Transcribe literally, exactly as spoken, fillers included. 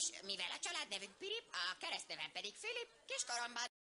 Nos, mivel a családnevünk Pirip, a keresztnevem pedig Filip, kiskoromban